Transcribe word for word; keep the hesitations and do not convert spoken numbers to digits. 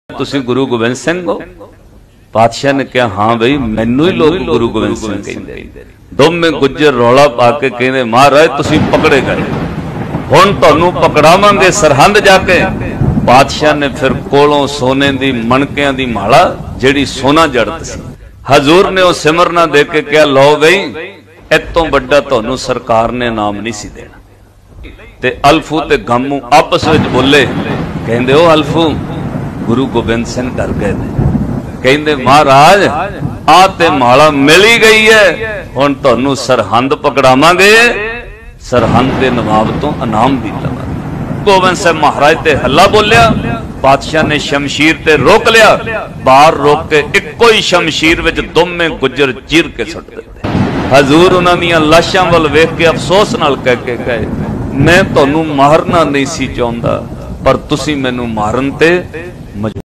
तुसी गुरु गोबिंद सिंह हो? पातशाह ने कहा हाँ बई मैनू ही लोग गुरु गोबिंद सिंह कहते। दोवें गुज्जर रौला पा के कहते महाराज तुसी पकड़े गए, हुण तुहानू पकड़ावांगे सरहंद जाके। पातशाह ने फिर कोलों सोने दी मणकियां दी माला जिहड़ी सोना जड़त सी हजूर ने वह सिमरना दे के कहा लो बई इतों बड़ा तुहानू सरकार ने नाम नहीं सी देना। ते अल्फू ते गमू आपस में बोले कहंदे ओ अल्फू गुरु गोबिंद सिंह डर गए कहंदे महाराज आ ते माला मिल ही गई है, हुण तुहानू सरहंद पकड़ावांगे, सरहंद के नवाब तो इनाम भी लवांगे। गोबिंद सिंह महाराज ते हल्ला बोलिया, पातशाह ने शमशीर ते रोक लिया, बाहर रोक के इक्को ही शमशीर विच दोवें गुज्जर चीर के सुट दिते। हजूर उन्हां दीयां लाशां वल वेख के अफसोस नाल कह के गए मैं तुहानू मारना नहीं सी चाहुंदा पर तुसी मैनू मारन ते